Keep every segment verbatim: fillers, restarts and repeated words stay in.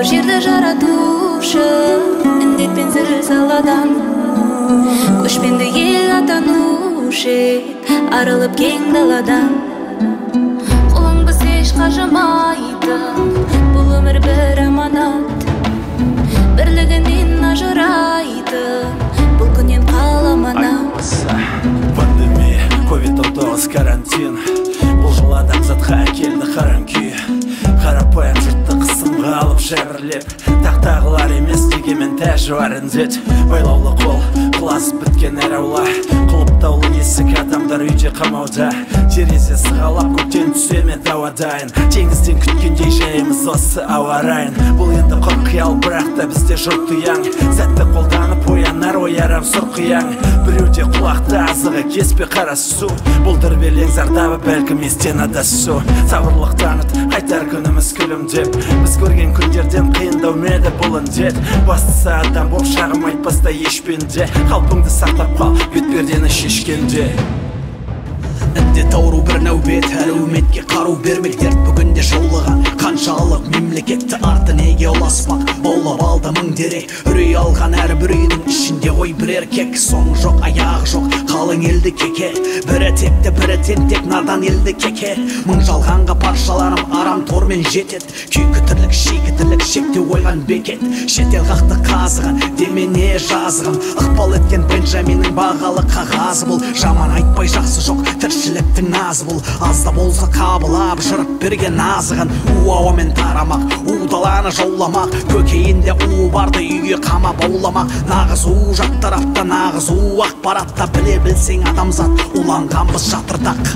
көр жерді жаратушы, індетпен зілзаладан көшпенді ел атанушы, арылып кең даладан. Қолың біз еш қажымайды, бұл өмір бір аманат, бірлігінен ажырайды, бұл күннен қаламанат. Пандемия, ковид он тоғыз, карантин, бұл жыл адамзатқа келді қаран күй. Қарапайым жұртты қысымға алып жәбірлеп, тақтағылар емес дегенмен тәжі бар індет. Байлаулы қол, құлазып біткен әр аула, құлыптаулы есік, адамдар үйде қамауда. Терезе сығалап көктен түсе ме ауадайын, теңізден күткендей жайымыз осы ауа райын. Бұл енді құр қиял, бірақ та бізде жұрт ұяң, сәтті қолданып оянар оярам сұр қияң. Біреуде құлақта азығы кеспе қара су, бұл дүрбелең зардабы бәлкім естен адасу. Сабырлық таныт, қайтар күніміз күлімдеп, біз көрген күндерден қиындау меді бұл індет. Бастысы адам боп шағым айтпаста ешпенде, қалпыңды сақтап қал бетпердені шешкенде. Індет ауру бір нәубет, әлеуметке қару бермек дерт бүгінде жаулаған. Қаншалық мемлекетті арты неге ұласпақ, баулап алды мың дерек. Үрей алған әрбір үйдің ішінде ой бір еркек. Соң жоқ, аяғы жоқ, қалың елді кеке, бірі текті, бірі тентек, надан елді кеке. Мың жалғанға паршаларым арам тормен жетет, күйкі тірлік, шейкі тірлік, шекте ойған бекет. Шетел қақты қазығын, демене жазығын, ықпал еткен Бенджаминнің бағалы қағазы бұл. Жаман айтпай жақсы жоқ, тіршіліктің назы бұл. Азда болса қабылап жырып берген азығын. У ауамен тарамақ, у даланы жауламақ, көкейінде у барды үйге қамап ауламақ. Нағыз у жат тарапта, нағыз у ақпаратта, біле білсең адамзат уланғанбыз жатырдақ.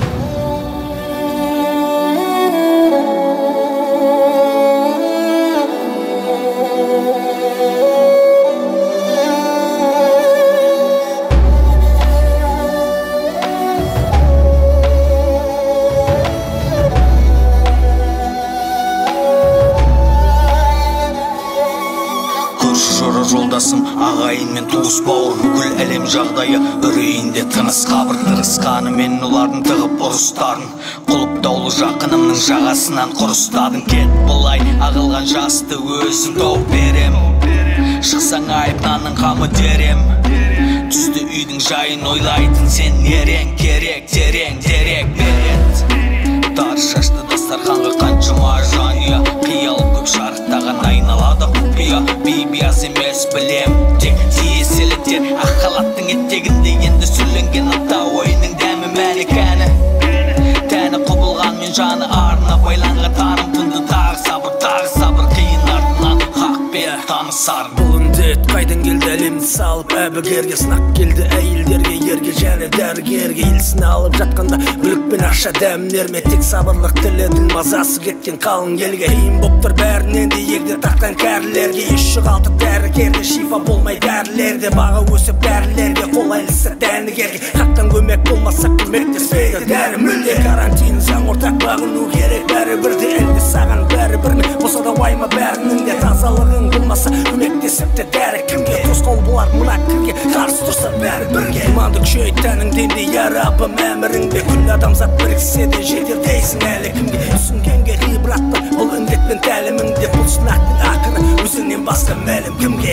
Жолдасым, ағайын мен туыс бауыр, бүкіл әлем жағдайы үрейінде тыныс қабыр. Тырысқаны мен олардың тығып ұрыстарын, құлыптаулы жақынымның жағасынан құрыстадың. Кет бұлай, ағылған жасты өзім тауып берем, шықсаң айыптанның қамы дерем. Түсті үйдің жайын ойлайтын сен нерең, керек, терең, дерек берет. Дар шашты дастарханға қаншама жанұя, қиял көп шарықтаған айналады құпия. Бейбияз емес білем, тек тиеселі тер, ақ халаттың еттегінде енді сүрленген ата ойының дәмі мәлік әні. Тәні құбылған мен жаны арына байланға таным тынды. Тағы сабыр, тағы сабыр, қиын артынан хақ бер танысар. Бұл індет қайдан келді әлемді салып, әбігерге сынақ келді әйелдерге, ерге және дәрігерге. Елсін алып жатқанда бүлік пен ақша дәмдерме, тек сабырлық тілі мазасы кеткен қалың елге. Қиын боп тұр бәрінен де егде тартқан кәрілерге, еш жоғалтып дәрігерге, шифа болмай дәрілерде. Баға өсіп дәрілерге, қолайлысы дәрігерге, хаттан көмек болмаса көмектеспейді дәрі мүлде. Карантин заң ортақ бағыну керек, бәрі бірде әлде саған бәрі біріне. Болса да уайма бәрінің де тазалығың болмаса көмектесіп те дәрі кімге. Тосқол болар мына кірге, қарсы тұрса бәрі бірге. Иманды күшейт тәніңден де ярабым әміріңде, күллі адамзат біріксе де жетер дейсің әлі кімге. Түсінгенге ғибратпын бұл індетпен тәліміңде, бұл сынақтың ақыры өзіңнен басқа мәлім кімге.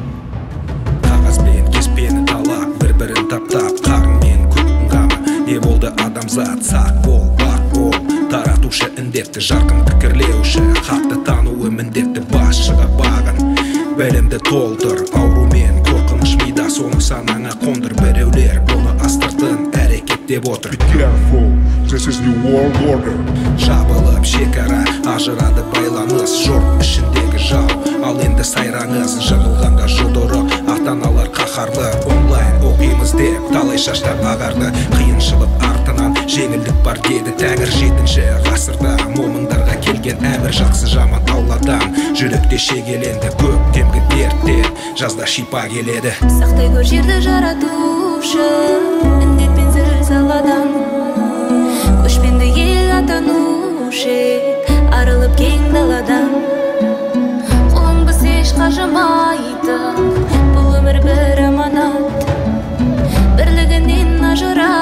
Қағазбен кеспені талап, бір-бірін таптап, қарынмен көктің қамы. Не болды адамзат, сақ бол, бақ бол, таратушы індетті, жарқын пікірлеуші, хақты тануы міндетті, басшыға бағын. Бәлемді толтыр, аурумен қорқыныш мида, соны санаңа қондыр. Біреулер бұны астыртын әрекеттеп отыр. Be careful, this is new world order. Жабылып шекара, ажырады байланыс, жұрт ішіндегі жау. Ал енді сайраңыз, жығылғанда жұдырық, ата-аналар қаһарлы. Онлайн оқимыз деп, талай шаштар ағарды. Қиыншылық артынан жеңілдік бар деді тәңір. Жетінші ғасырда момындарға келген әмір, жақсы жаман Алладан. Жүректе шегеленді көктемгі дерттен, жазда шипа келеді. Сақтай көр жерді жаратушы, індет пен зілзаладан көшпенді ел атанушы, арылып кең даладан. Қолың біз еш қажымайды, бұл өмір бір аманат, бірлігінен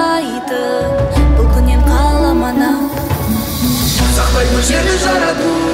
ажырайды, бұл күннен қаламанат. Сақтай көр жерді жаратушы,